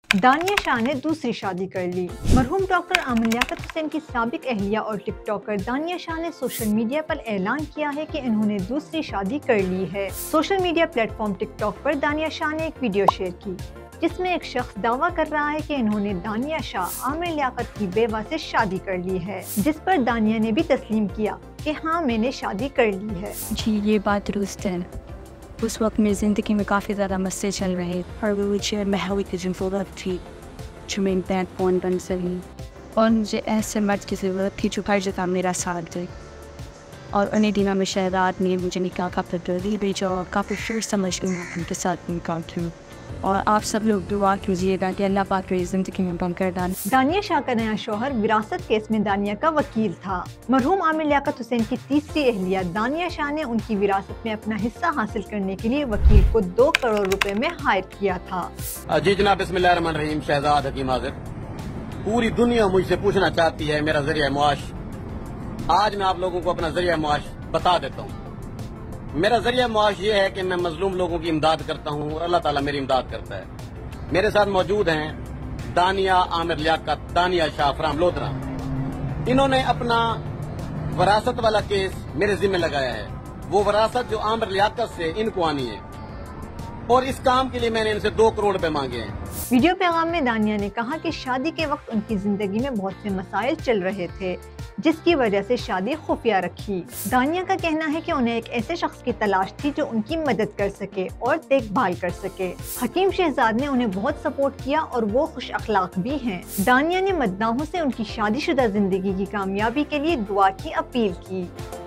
दानिया शाह ने दूसरी शादी कर ली। मरहूम डॉक्टर आमिर लियाकत हुसैन की साबिक अहलिया और टिकटॉकर दानिया शाह ने सोशल मीडिया पर ऐलान किया है कि इन्होंने दूसरी शादी कर ली है। सोशल मीडिया प्लेटफॉर्म टिकटॉक पर दानिया शाह ने एक वीडियो शेयर की जिसमें एक शख्स दावा कर रहा है कि इन्होंने दानिया शाह आमिर लियाकत की बेवा से शादी कर ली है, जिस पर दानिया ने भी तस्लीम किया कि हाँ, मैंने शादी कर ली है। जी, ये बात दुरुस्त है। उस वक्त मेरी ज़िंदगी में काफ़ी ज़्यादा मसले चल रहे और फ़ोन बन सही और मुझे ऐसे मर्द की ज़रूरत थी जो हर जगह मेरा साथ दे। और उन्हीं दिनों में शहजाद ने मुझे निकाह का प्रपोज़ल भेजा और काफ़ी फिर समझ गई उनके साथ निकाह किया। और आप सब लोग दुआ कीजिएगा कि अल्लाह पाक मेरी ज़िंदगी में बरकत डाले। दानिया शाह का नया शौहर विरासत केस में दानिया का वकील था। मरहूम आमिर लियाकत हुसैन की तीसरी अहलिया दानिया शाह ने उनकी विरासत में अपना हिस्सा हासिल करने के लिए वकील को 2 करोड़ रुपए में हायर किया था। जी जनाब, बिस्मिल्लाहिर्रहमानिर्रहीम। शहजाद हकीम हाज़िर। पूरी दुनिया मुझसे पूछना चाहती है मेरा जरिया मुआश। आज मैं आप लोगों को अपना जरिया मुआश बता देता हूँ। मेरा जरिया मुआश ये है कि मैं मजलूम लोगों की इमदाद करता हूँ और अल्लाह ताला मेरी इमदाद करता है। मेरे साथ मौजूद हैं दानिया आमिर लियाकत, दानिया शाह फ्राम लोधरा। इन्होंने अपना वरासत वाला केस मेरे जिम्मे लगाया है। वो वरासत जो आमिर लियाकत से इनको आनी है और इस काम के लिए मैंने इनसे 2 करोड़ रुपए मांगे हैं। वीडियो पैगाम में दानिया ने कहा कि शादी के वक्त उनकी जिंदगी में बहुत से मसाइल चल रहे थे जिसकी वजह से शादी खुफिया रखी। दानिया का कहना है कि उन्हें एक ऐसे शख्स की तलाश थी जो उनकी मदद कर सके और देखभाल कर सके। हकीम शहजाद ने उन्हें बहुत सपोर्ट किया और वो खुश अखलाक भी हैं। दानिया ने मद्दाहों से उनकी शादीशुदा जिंदगी की कामयाबी के लिए दुआ की अपील की।